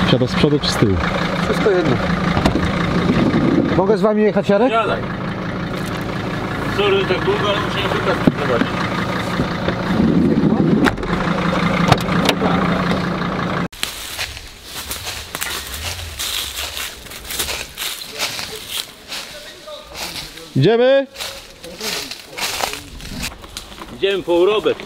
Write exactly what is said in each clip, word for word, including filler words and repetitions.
Siada z przodu czy z tyłu? Wszystko jedno. Mogę z wami jechać, Jarek? Siadaj. Sorry, tak długo, ale muszę się prowadzić. Idziemy? Idziemy po urobek.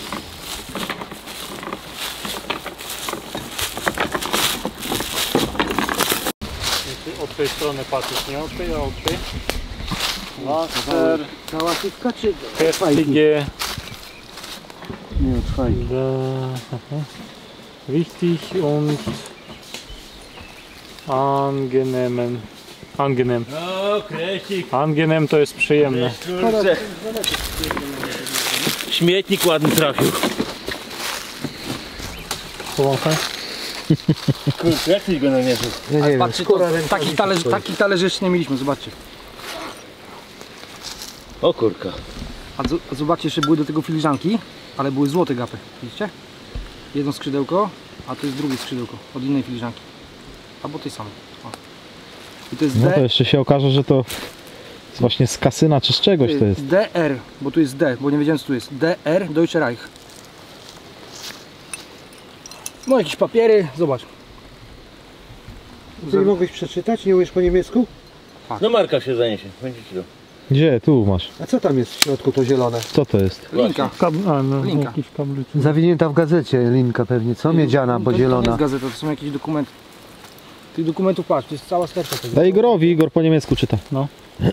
Od tej strony patrzysz, nie od tej, a od tej. Wasser, Kałasówka czy heftige, nie, od fajki. wichtig und angenehmen. Angenehm. O, kresik. Angenehm to jest przyjemne. Kurczę. Śmietnik ładny trafił. Powąchaj. Kurczę, jak tyś go namierzył? Nie, nie, Patrzcie, to, taki, talerz, taki talerz jeszcze nie mieliśmy, zobaczcie. O kurka. A z, zobaczcie, że były do tego filiżanki, ale były złote gapy, widzicie? Jedno skrzydełko, a to jest drugie skrzydełko od innej filiżanki. Albo tej samej. O. I to jest No D, to jeszcze się okaże, że to jest właśnie z kasyna czy z czegoś to jest. D R, bo tu jest D, bo nie wiedziałem co tu jest. D R Deutsche Reich. No jakieś papiery, zobacz. Ty nie mogłeś przeczytać? Nie umiesz po niemiecku? No Marka się zaniesie. Będzie ci to. Gdzie? Tu masz. A co tam jest w środku to zielone? Co to jest? Linka. Kab a, no, Linka. jakiś kabel. Zawinięta w gazecie linka pewnie, co? Miedziana, bo to, to nie zielona. jest gazeta, to są jakieś dokumenty. Tych dokumentów patrz, to jest cała sterta tego. Daj Igorowi, Igor po niemiecku czyta. No.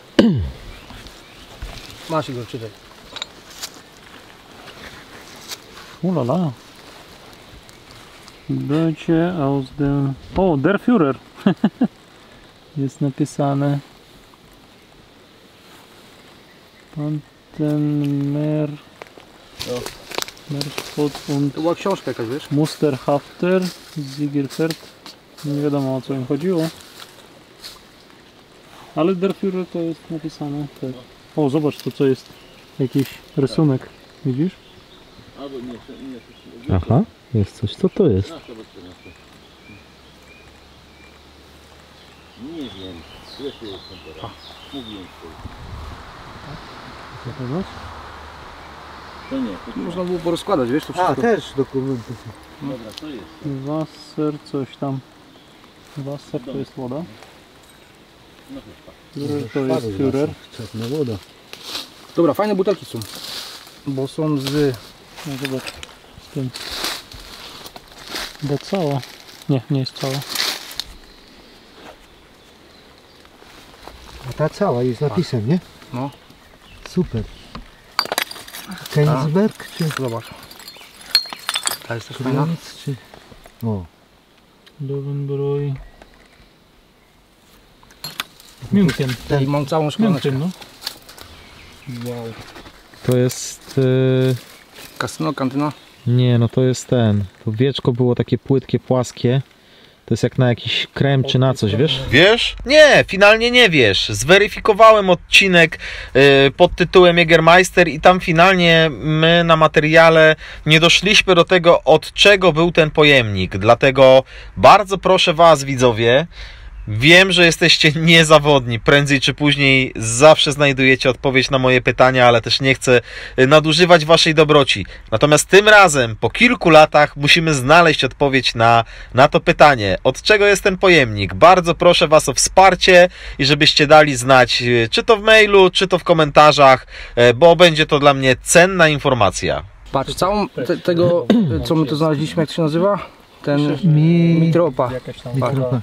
Masz go, czytaj. Ulala. Deutsche aus dem... O, der Führer. Jest napisane. Pantenmer... Merspot und To była książka jakaś, wiesz? Musterhafter Ziegerfeld. Nie wiadomo o co im chodziło. Ale der Führer to jest napisane. Tak. O, zobacz tu co jest. Jakiś rysunek. Widzisz? Albo nie, nie, nie. Aha, jest coś. Co to jest? Nie wiem. Jeszcze jest temperatura. Mówiłem to nie. To nie. Można było porozkładać, wiesz, to wszystko. A, też dokumenty. Dobra, to jest. Wasser, coś tam. Wasser to jest woda. No Führer to jest Führer. Czarna woda. Dobra, fajne butelki są. Bo są z... No zobacz. Z tym. Chyba cała. Nie, nie jest cała. A ta cała jest napisem, nie? No. Super. Kenigsberg czy Zobacz. Ta jest też fajna. Kulawic czy... O. Löwenbräu. München. I mam całą szklaneczkę. München, no. Wow. To jest... Yy... Kasyno, kantyna. Nie, no to jest ten. To wieczko było takie płytkie, płaskie. To jest jak na jakiś krem czy na coś, wiesz? Wiesz? Nie, finalnie nie wiesz. Zweryfikowałem odcinek y, pod tytułem Jägermeister i tam finalnie my na materiale nie doszliśmy do tego, od czego był ten pojemnik. Dlatego bardzo proszę Was, widzowie, wiem, że jesteście niezawodni. Prędzej czy później zawsze znajdujecie odpowiedź na moje pytania, ale też nie chcę nadużywać Waszej dobroci. Natomiast tym razem, po kilku latach, musimy znaleźć odpowiedź na, na to pytanie. Od czego jest ten pojemnik? Bardzo proszę Was o wsparcie i żebyście dali znać, czy to w mailu, czy to w komentarzach, bo będzie to dla mnie cenna informacja. Patrz, całą te, tego, co my tu znaleźliśmy, jak to się nazywa? Ten Mi... mitropa. Jakaś tam Mitropa.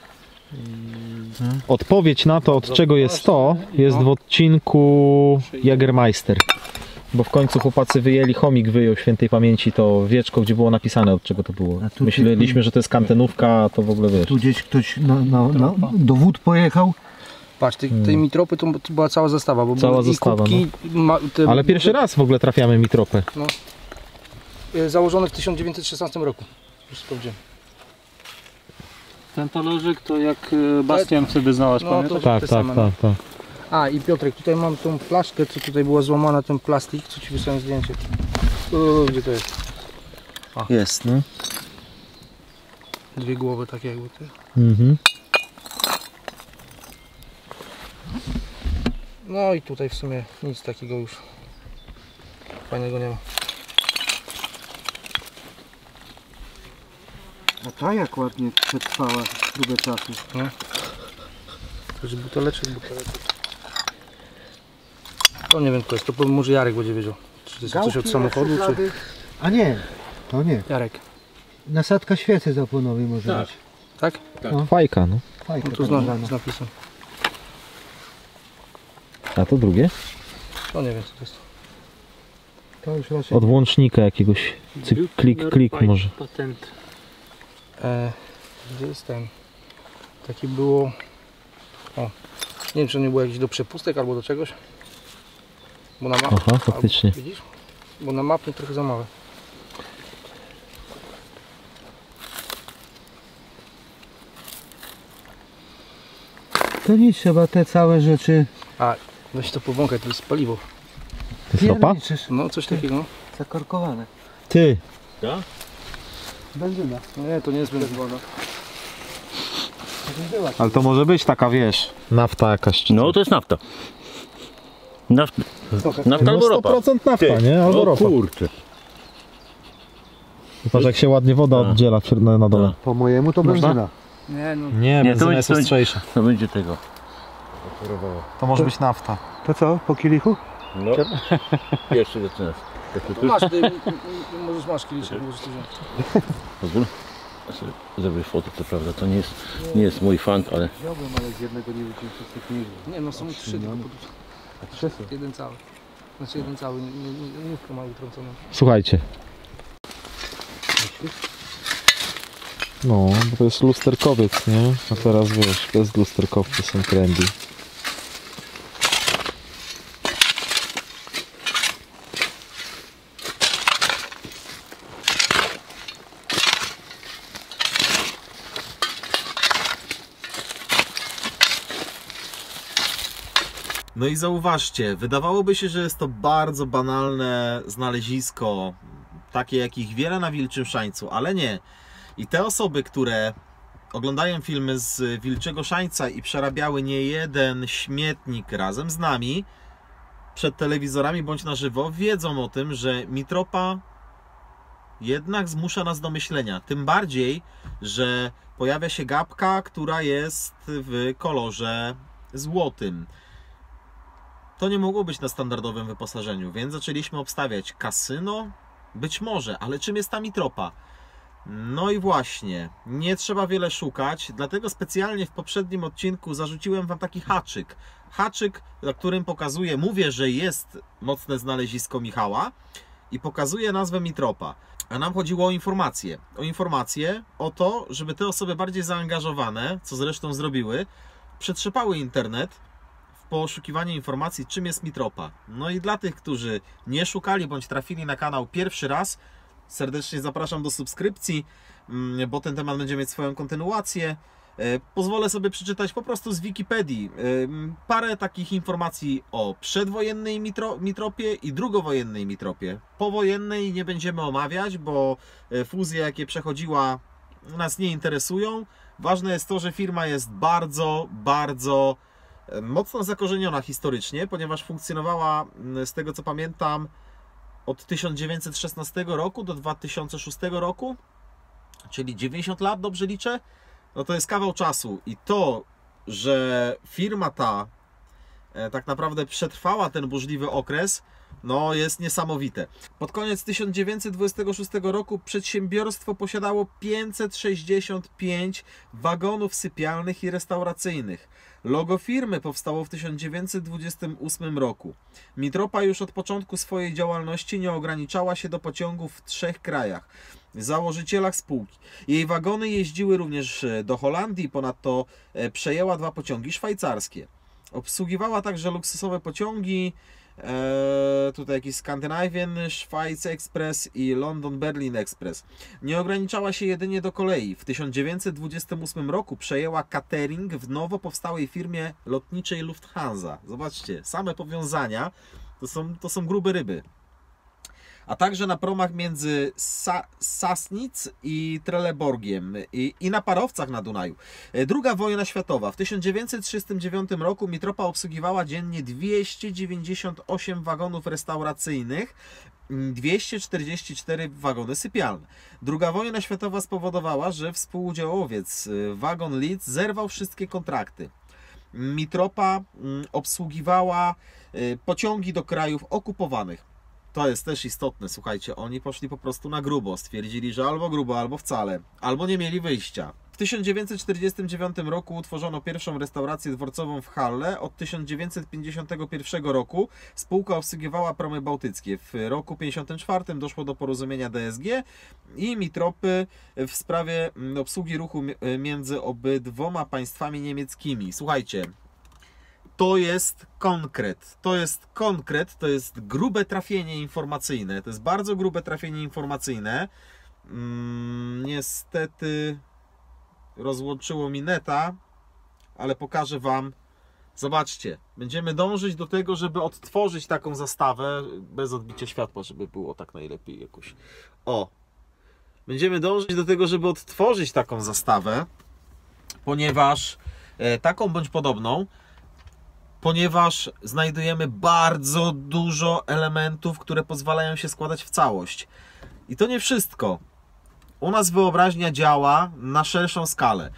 Odpowiedź na to, od czego jest to, jest w odcinku Jägermeister. Bo w końcu chłopacy wyjęli, chomik wyjął świętej pamięci to wieczko, gdzie było napisane, od czego to było. A tu- Myśleliśmy, że to jest kantenówka, a to w ogóle wiesz. Tu gdzieś ktoś na, na, na, do wód pojechał. Patrz, tej, tej mitropy to, to była cała zestawa, bo Cała były i zestawa, kubki, ma, te, Ale pierwszy raz w ogóle trafiamy mitropę. y, założone w tysiąc dziewięćset szesnastym roku. Już sprawdziłem. Ten talerzyk to jak e, Bastian wtedy znalazł, No, pamiętasz? to- Tak, te tak, same, tak, tak. A i Piotrek, tutaj mam tą flaszkę, co tutaj była złamana, ten plastik, co ci wysłałem zdjęcie. O, gdzie to jest? Jest, no. Dwie głowy takie jakby te. Mhm. No i tutaj w sumie nic takiego już fajnego nie ma. A ta jak ładnie przetrwała próbę czasu. To jest buteleczek, buteleczek. To nie wiem kto jest, to może Jarek będzie wiedział. Czy to jest coś od samochodu, czy... A nie, to nie. Jarek, Nasadka świecy zapłonowej może Tak. być. tak? Fajka, no. Fajka No to tak zna, zwana. z napisem. A to drugie? To nie wiem co to jest. To już raczej. Od włącznika jakiegoś. Cyk, klik, klik może. Patent. E, gdzie jest ten? Taki było... O, nie wiem czy nie było jakieś do przepustek albo do czegoś. Bo na mapie... Aha, faktycznie. Widzisz? Bo na mapie trochę za małe. To nic, trzeba te całe rzeczy A, weź to powąchaj, to jest paliwo. To jest ropa? pierniczysz. No coś takiego. Zakorkowane. Ty! Benzyna. Nie, to nie jest benzyna. Ale to może być taka, wiesz, nafta jakaś. Czy No to jest nafta. Nafta, nafta no albo ropa. sto procent nafta, nie? Albo O ropa. kurczę. Patrz jak się ładnie woda Tak. oddziela w- na, na dole. Po mojemu to Można? benzyna. Nie, no. Nie, Nie, to benzyna będzie- jest to będzie- ostrzejsza. To będzie tego. To może być nafta. To co, po kielichu? No. Jeszcze zaczynasz. To masz, ty, m- m- możesz masz kieliszek, możesz to wziąć. Pozwól. Ja sobie zrobię fotę, co prawda to nie jest, nie jest mój fan, ale Wziąłem, ale z jednego nie wyciąłem wszystkich nie Nie, no są trzy, tylko A trzy są. jeden cały. Znaczy jeden cały, nie- nie- nie- nówkę ma utrąconą. Słuchajcie. No, bo to jest lusterkowiec, nie? A teraz wiesz, bez lusterkowcy są trendy. No i zauważcie, wydawałoby się, że jest to bardzo banalne znalezisko, takie jakich wiele na Wilczym Szańcu, ale nie. I te osoby, które oglądają filmy z Wilczego Szańca i przerabiały niejeden śmietnik razem z nami, przed telewizorami bądź na żywo, wiedzą o tym, że Mitropa jednak zmusza nas do myślenia. Tym bardziej, że pojawia się gapka, która jest w kolorze złotym. To nie mogło być na standardowym wyposażeniu, więc zaczęliśmy obstawiać kasyno? Być może, ale czym jest ta Mitropa? No i właśnie, nie trzeba wiele szukać, dlatego specjalnie w poprzednim odcinku zarzuciłem Wam taki haczyk. Haczyk, na którym pokazuję, mówię, że jest mocne znalezisko Michała i pokazuję nazwę Mitropa. A nam chodziło o informacje. O informacje, o to, żeby te osoby bardziej zaangażowane, co zresztą zrobiły, przetrzepały internet w poszukiwanie informacji, czym jest Mitropa. No i dla tych, którzy nie szukali bądź trafili na kanał pierwszy raz, serdecznie zapraszam do subskrypcji, bo ten temat będzie mieć swoją kontynuację. Pozwolę sobie przeczytać po prostu z Wikipedii parę takich informacji o przedwojennej mitro, Mitropie i drugowojennej Mitropie. Powojennej nie będziemy omawiać, bo fuzje, jakie przechodziła, nas nie interesują. Ważne jest to, że firma jest bardzo, bardzo mocno zakorzeniona historycznie, ponieważ funkcjonowała, z tego co pamiętam, od tysiąc dziewięćset szesnastego roku do dwa tysiące szóstego roku, czyli dziewięćdziesiąt lat, dobrze liczę? No to jest kawał czasu i to, że firma ta e, tak naprawdę przetrwała ten burzliwy okres, no jest niesamowite. Pod koniec tysiąc dziewięćset dwudziestego szóstego roku przedsiębiorstwo posiadało pięćset sześćdziesiąt pięć wagonów sypialnych i restauracyjnych. Logo firmy powstało w tysiąc dziewięćset dwudziestym ósmym roku. Mitropa już od początku swojej działalności nie ograniczała się do pociągów w trzech krajach. Założycielach spółki. Jej wagony jeździły również do Holandii, ponadto przejęła dwa pociągi szwajcarskie. Obsługiwała także luksusowe pociągi, e, tutaj jakiś Scandinavian Schweiz Express i London Berlin Express. Nie ograniczała się jedynie do kolei. W tysiąc dziewięćset dwudziestym ósmym roku przejęła catering w nowo powstałej firmie lotniczej Lufthansa. Zobaczcie, same powiązania to są, to są grube ryby. a także na promach między Sa Sassnitz i Trelleborgiem i, i na parowcach na Dunaju. Druga wojna światowa. W tysiąc dziewięćset trzydziestym dziewiątym roku Mitropa obsługiwała dziennie dwieście dziewięćdziesiąt osiem wagonów restauracyjnych, dwieście czterdzieści cztery wagony sypialne. Druga wojna światowa spowodowała, że współudziałowiec Wagon Leeds zerwał wszystkie kontrakty. Mitropa obsługiwała pociągi do krajów okupowanych. To jest też istotne, słuchajcie, oni poszli po prostu na grubo, stwierdzili, że albo grubo, albo wcale, albo nie mieli wyjścia. W tysiąc dziewięćset czterdziestym dziewiątym roku utworzono pierwszą restaurację dworcową w Halle. Od tysiąc dziewięćset pięćdziesiątego pierwszego roku spółka obsługiwała promy bałtyckie. W roku tysiąc dziewięćset pięćdziesiątym czwartym doszło do porozumienia D S G i Mitropy w sprawie obsługi ruchu między obydwoma państwami niemieckimi. Słuchajcie, to jest konkret, to jest konkret, to jest grube trafienie informacyjne, to jest bardzo grube trafienie informacyjne. Mm, niestety rozłączyło mi neta, ale pokażę Wam. Zobaczcie, będziemy dążyć do tego, żeby odtworzyć taką zastawę, bez odbicia światła, żeby było tak najlepiej jakoś. O! Będziemy dążyć do tego, żeby odtworzyć taką zastawę, ponieważ e, taką bądź podobną, ponieważ znajdujemy bardzo dużo elementów, które pozwalają się składać w całość. I to nie wszystko. U nas wyobraźnia działa na szerszą skalę.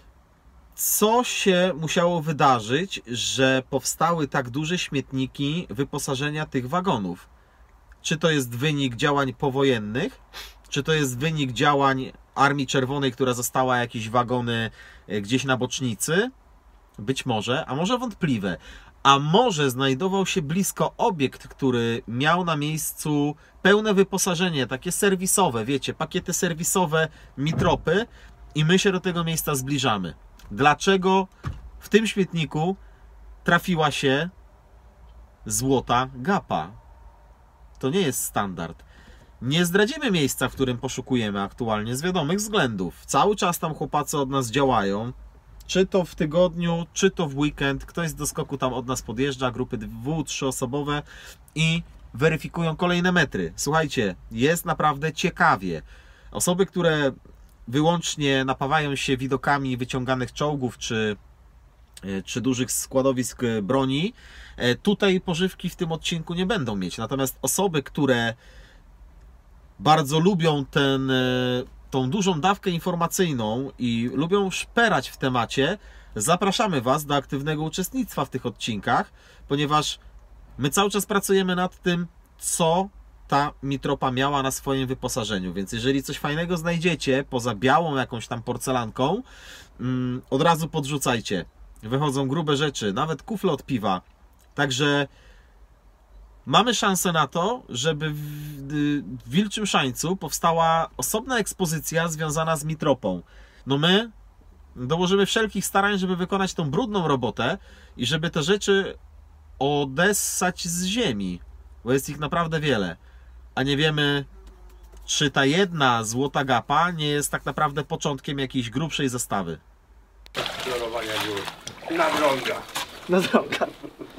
Co się musiało wydarzyć, że powstały tak duże śmietniki wyposażenia tych wagonów? Czy to jest wynik działań powojennych? Czy to jest wynik działań Armii Czerwonej, która została jakieś wagony gdzieś na bocznicy? Być może, a może wątpliwe. A może znajdował się blisko obiekt, który miał na miejscu pełne wyposażenie, takie serwisowe, wiecie, pakiety serwisowe Mitropy i my się do tego miejsca zbliżamy. Dlaczego w tym śmietniku trafiła się złota gapa? To nie jest standard. Nie zdradzimy miejsca, w którym poszukujemy aktualnie z wiadomych względów. Cały czas tam chłopacy od nas działają. Czy to w tygodniu, czy to w weekend. Ktoś z doskoku tam od nas podjeżdża, grupy dwu-, trzyosobowe i weryfikują kolejne metry. Słuchajcie, jest naprawdę ciekawie. Osoby, które wyłącznie napawają się widokami wyciąganych czołgów, czy, czy dużych składowisk broni, tutaj pożywki w tym odcinku nie będą mieć. Natomiast osoby, które bardzo lubią ten... tą dużą dawkę informacyjną i lubią szperać w temacie, zapraszamy Was do aktywnego uczestnictwa w tych odcinkach, ponieważ my cały czas pracujemy nad tym, co ta Mitropa miała na swoim wyposażeniu, więc jeżeli coś fajnego znajdziecie, poza białą jakąś tam porcelanką, od razu podrzucajcie. Wychodzą grube rzeczy, nawet kufle od piwa, także mamy szansę na to, żeby w Wilczym Szańcu powstała osobna ekspozycja związana z Mitropą. No my dołożymy wszelkich starań, żeby wykonać tą brudną robotę i żeby te rzeczy odessać z ziemi, bo jest ich naprawdę wiele. A nie wiemy, czy ta jedna złota gapa nie jest tak naprawdę początkiem jakiejś grubszej zestawy. Kolorowania było na drąga. Na drogę.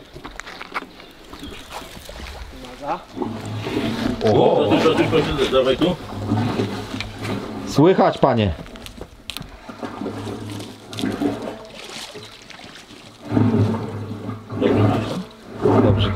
O, tylko, tylko, tylko, dawaj tu. Słychać, panie. Dobrze.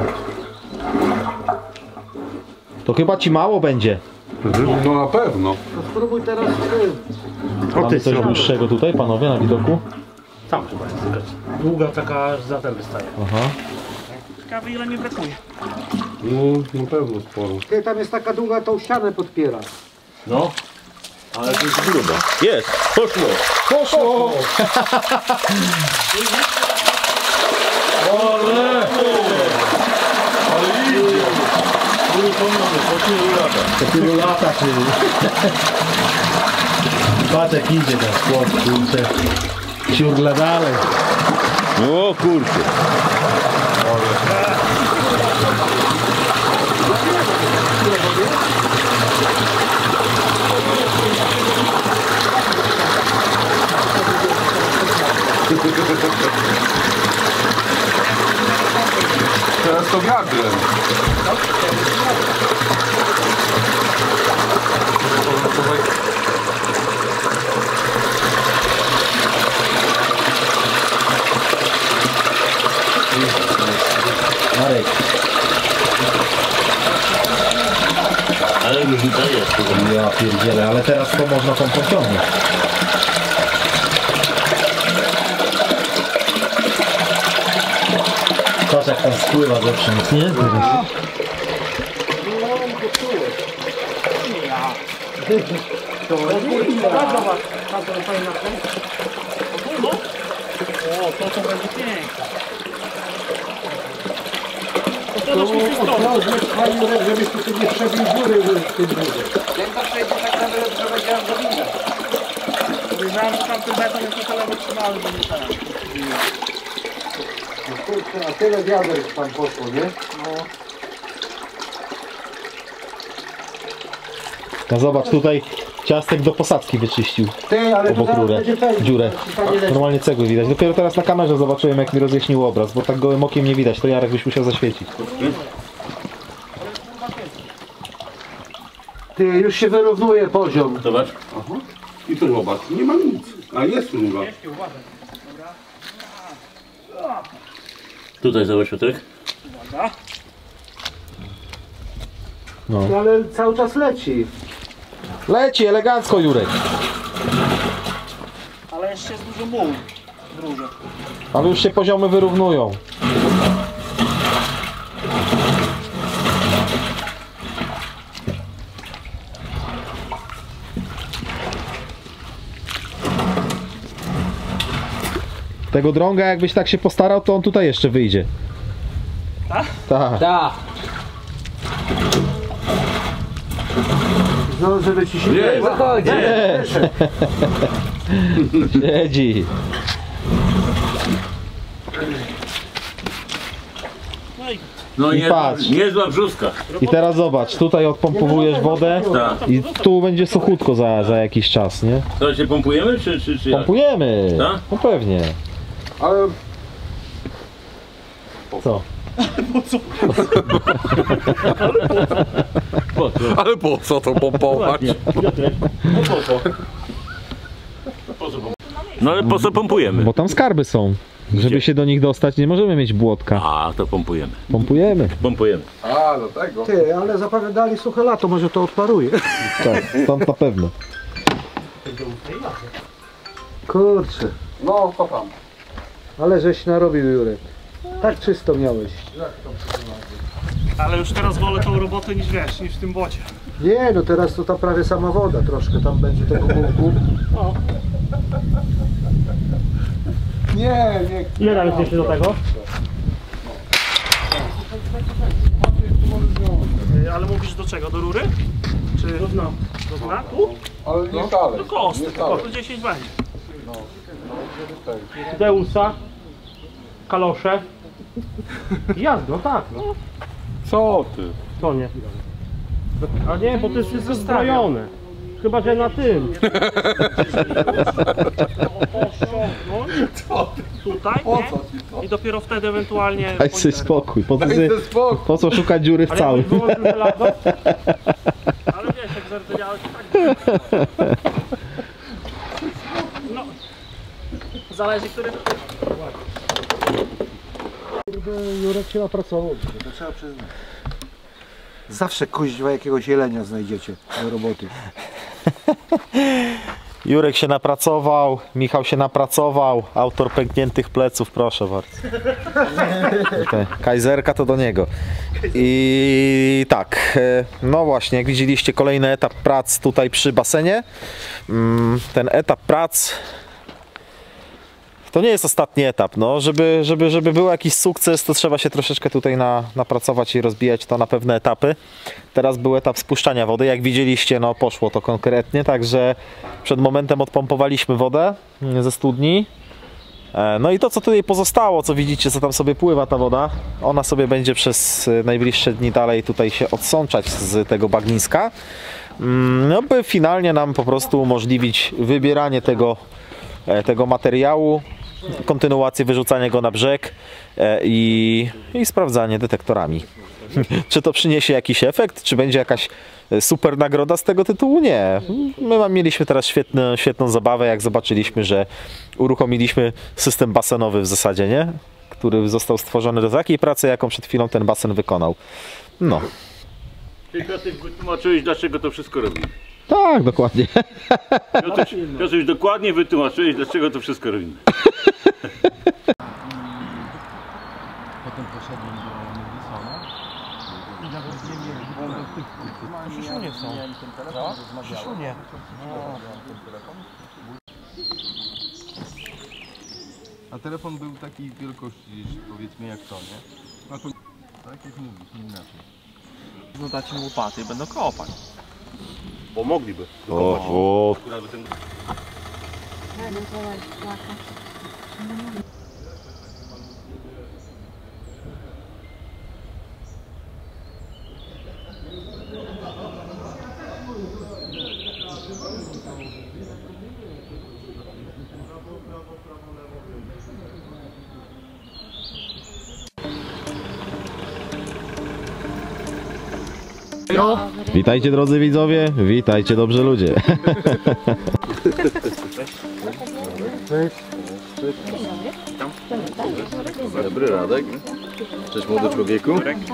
To chyba ci mało będzie. No na pewno. Spróbuj teraz ty. Mamy coś dłuższego tutaj, panowie, na widoku? Tam chyba jest jakaś długa, taka aż za ten wystaje. Aha. Ciekawe ile mi brakuje. No na pewno sporo. Ty, tam jest taka długa, tą ścianę podpiera. No, ale to jest grubo. Jest, poszło. Poszło! Ale! Ale idzie! Po tylu latach. Po tylu latach. Patrz jak idzie ten chłop, kurczę. Ciurle dalej. O kurczę. Teraz to wiatrem. Marek. Ale różnica jest. Ja pierdzielę, ale teraz to można tą pociągnąć. Patrz jak tam spływa zewsząd, nie? Teraz. O, to to będzie piękne. Żebyś tu sobie przebił góry w tym budzie. Jak to przejdzie tak nawet, że będzie aż do winda. Wiedziałem, że tamten beton jest na tyle wytrzymały, że nie teraz. No kurczę, a tyle wiader tam poszło, nie? No zobacz, tutaj Ciastek do posadzki wyczyścił Ty, ale obok to zaraz rurę, będzie ten. dziurę. Panie leci. Normalnie cegły widać. Dopiero teraz na kamerze zobaczyłem, jak mi rozjaśnił obraz, bo tak gołym okiem nie widać. To Jarek byś musiał zaświecić. Ty, już się wyrównuje poziom. Zobacz. Aha. I tu zobacz, nie ma nic. A jest rura. Tutaj zobacz, Piotrek. No. No, ale cały czas leci. Leci elegancko, Jurek. Ale jeszcze jest dużo mułu w rurze. Ale już się poziomy wyrównują. Tego drąga, jakbyś tak się postarał, to on tutaj jeszcze wyjdzie. Tak? Tak. Tak. No, żeby ci się Nie, Zachodzi. Siedzi. No i No I nie, patrz. niezła brzuska. I teraz zobacz, tutaj odpompowujesz wodę Tak. i tu będzie suchutko za, za jakiś czas, nie? To się pompujemy, czy, czy, czy jak? Pompujemy. Tak? No pewnie. ale Co? Ale po co to pompować? No ale po co pompujemy? Bo tam skarby są. Żeby się do nich dostać, nie możemy mieć błotka. A, to pompujemy. Pompujemy. Pompujemy. A, do tego. Ty, ale zapowiadali suche lato, może to odparuje. Tak, stąd na pewno. Kurczę, No, kopam. ale żeś narobił, Jurek. Tak czysto miałeś. ale już teraz wolę tą robotę niż wiesz, niż w tym bocie. Nie, no teraz to ta prawie sama woda troszkę, tam będzie tego bułku. O, Nie, nie. ile tam jest jeszcze do tego? Y, Ale mówisz do czego? Do rury? Czy do dna? Do dna? Tu? Ale nie szalej. Do kostek, Nie szalej. to dziesięć będzie. Deusa, kalosze. Jazd, no tak, no. Co ty? To nie. A nie, bo to jest wszystko zbrojone. Chyba, że na tym. Tutaj, nie? I dopiero wtedy ewentualnie... Daj sobie spokój. Po co, Daj ty, sobie spokój. po co szukać dziury w Ale całym? jakbyś wyłączył żelazo, ale wiesz, jak zardzewiałeś, tak. No. Zależy, który... Jurek się napracował, to trzeba przyznać. Zawsze kuźwa jakiegoś jelenia znajdziecie do roboty. Jurek się napracował, Michał się napracował, autor pękniętych pleców, proszę bardzo. Okay. Kajzerka to do niego. I tak, no właśnie, jak widzieliście, kolejny etap prac tutaj przy basenie. Ten etap prac to nie jest ostatni etap, no, żeby, żeby, żeby był jakiś sukces, to trzeba się troszeczkę tutaj na, napracować i rozbijać to na pewne etapy. Teraz był etap spuszczania wody, jak widzieliście, no poszło to konkretnie, także przed momentem odpompowaliśmy wodę ze studni. No i to, co tutaj pozostało, co widzicie, co tam sobie pływa ta woda, ona sobie będzie przez najbliższe dni dalej tutaj się odsączać z tego bagniska, no by finalnie nam po prostu umożliwić wybieranie tego, tego materiału, kontynuację wyrzucania go na brzeg i, i sprawdzanie detektorami. Czy to przyniesie jakiś efekt? Czy będzie jakaś e, super nagroda z tego tytułu? Nie. My mam- mieliśmy teraz świetne, świetną zabawę, jak zobaczyliśmy, że uruchomiliśmy system basenowy w zasadzie, nie? Który został stworzony do takiej pracy, jaką przed chwilą ten basen wykonał. No. Ty Piotr wytłumaczyłeś, dlaczego to wszystko robimy. Tak, dokładnie. Piotr, Piotr dokładnie wytłumaczyłeś, dlaczego to wszystko robimy. A telefon był takiej wielkości, powiedzmy jak to, nie? No to tak jak mówisz, nie inaczej. No dać im łopaty i będą kopać. Bo mogliby. O, Akurat by ten... Witajcie drodzy widzowie, witajcie dobrzy ludzie. Dobry Radek. Cześć młody człowieku.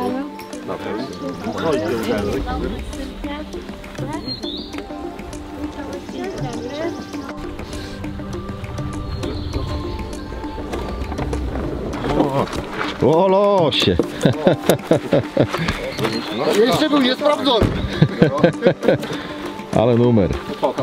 O losie. Jeszcze był niesprawdzony. Ale numer.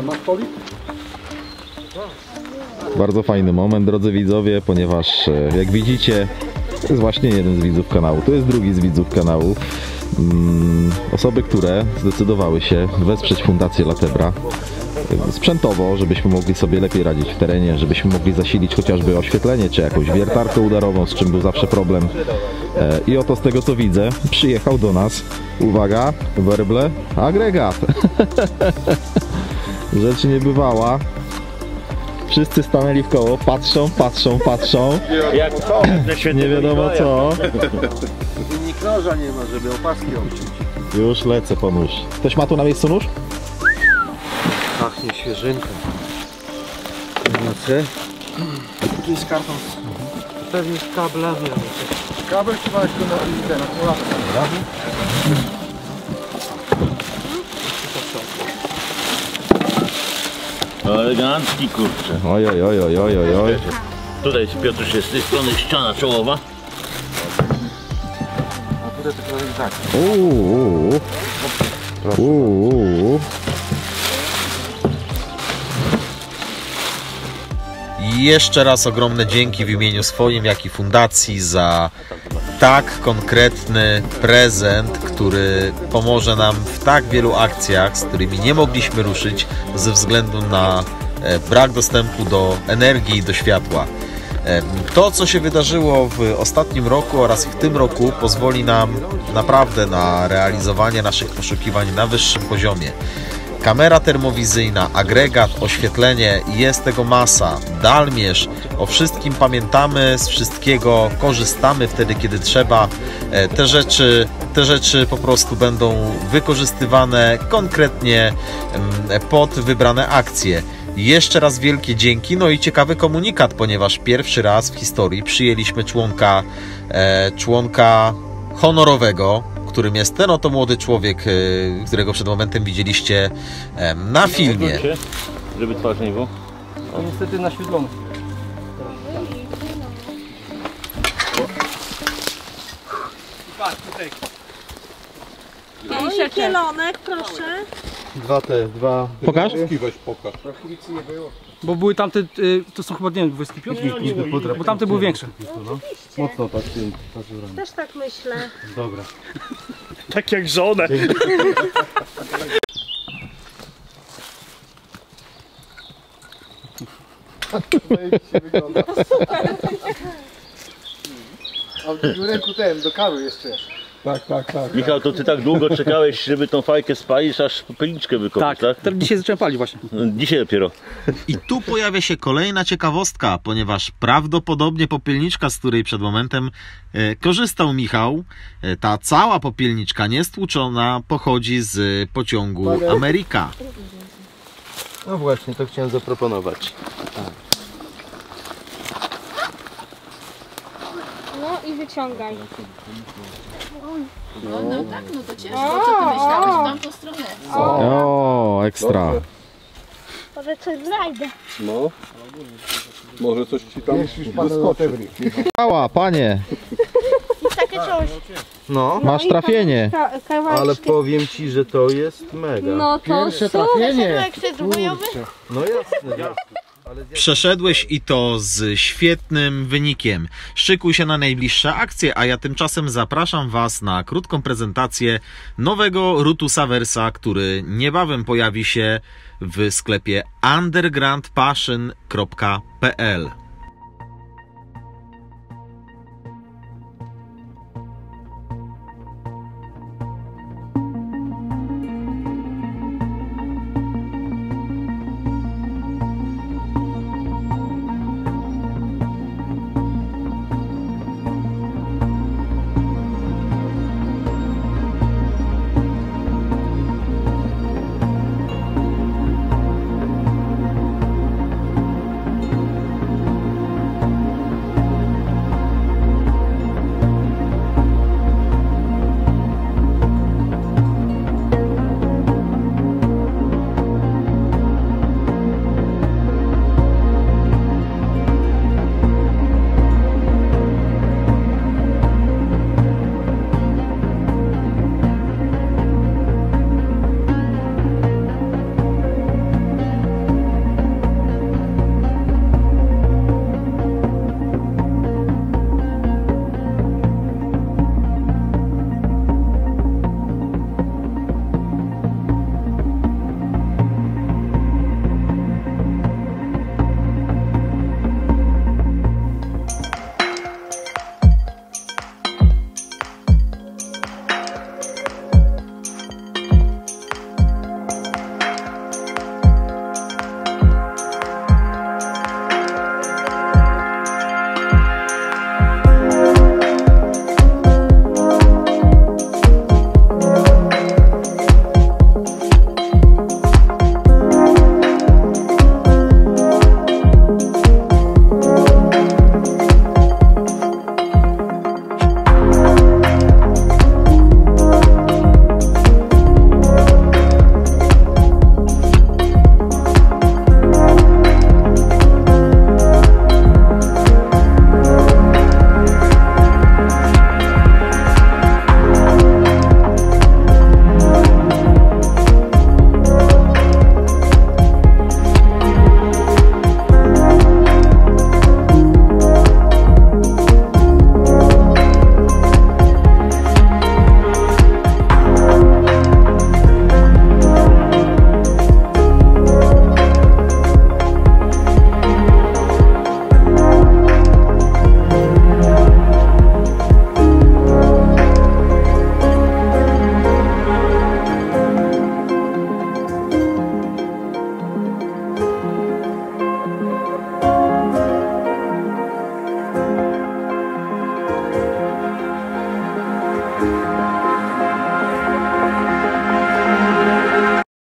Bardzo fajny moment, drodzy widzowie, ponieważ e, jak widzicie, to jest właśnie jeden z widzów kanału, to jest drugi z widzów kanału. Mm, osoby, które zdecydowały się wesprzeć Fundację Latebra e, sprzętowo, żebyśmy mogli sobie lepiej radzić w terenie, żebyśmy mogli zasilić chociażby oświetlenie, czy jakąś wiertarkę udarową, z czym był zawsze problem. E, I oto z tego co widzę, przyjechał do nas, uwaga, werble, agregat. Rzecz niebywała. Wszyscy stanęli w koło, patrzą, patrzą, patrzą. Jak to? Nie wiadomo co. Nikt noża nie ma, żeby opaski obciąć. Już lecę po nóż. Ktoś ma tu na miejscu nóż? Pachnie świeżynką. Znaczy? Tu jest karton. Pewnie z kablami. Kabel trzeba tylko na ten akumulator. Elegancki kurczę. Oj, oj, oj, oj, oj, oj, oj. Tutaj jest Piotr jest z tej strony ściana czołowa. A tutaj tylko jest tak. Uuu. Uuu. I jeszcze raz ogromne dzięki w imieniu swoim, jak i fundacji za tak konkretny prezent, który pomoże nam w tak wielu akcjach, z którymi nie mogliśmy ruszyć ze względu na e, brak dostępu do energii i do światła. E, To, co się wydarzyło w ostatnim roku oraz w tym roku, pozwoli nam naprawdę na realizowanie naszych poszukiwań na wyższym poziomie. Kamera termowizyjna, agregat, oświetlenie, jest tego masa. Dalmierz, o wszystkim pamiętamy, z wszystkiego korzystamy wtedy, kiedy trzeba. E, Te rzeczy, te rzeczy po prostu będą wykorzystywane konkretnie mm, pod wybrane akcje. Jeszcze raz wielkie dzięki, no i ciekawy komunikat, ponieważ pierwszy raz w historii przyjęliśmy członka, e, członka honorowego, którym jest ten oto młody człowiek, e, którego przed momentem widzieliście e, na filmie. Żeby twarz nie było. To niestety naświetlony. Mniejszy kielonek, proszę. Dwa te, dwa... Pokaż. Weź pokaż. Bo były tamte, y, to są chyba, nie wiem, dwudziestki piątki? Bo tamte były większe. Mocno tak tym pazurem. Też tak myślę. Dobra. Tak jak żonę. Zajebiście wygląda. A w ręku ten, do kawy jeszcze. Tak, tak, tak. Michał, to ty tak długo czekałeś, żeby tą fajkę spalić, aż popelniczkę wykopać, tak? teraz dzisiaj zacząłem palić właśnie. No, dzisiaj dopiero. I tu pojawia się kolejna ciekawostka, ponieważ prawdopodobnie popielniczka, z której przed momentem e, korzystał Michał, e, ta cała popielniczka niestłuczona pochodzi z pociągu Amerika. No właśnie, to chciałem zaproponować. No i wyciągaj. No, no tak, no to ciężko. Co ty myślałeś w tamtą stronę? O, ekstra. Może coś znajdę. No. Może coś ci tam wyskoczy. Chwała, panie, I takie coś. No, masz trafienie. Ka kawałeczki. ale powiem ci, że to jest mega. No to Pierwsze super. trafienie. Jak szedł bojowy? No jasne, jasne. Przeszedłeś i to z świetnym wynikiem. Szykuj się na najbliższe akcje, a ja tymczasem zapraszam Was na krótką prezentację nowego Rutusa Versa, który niebawem pojawi się w sklepie underground passion kropka p l.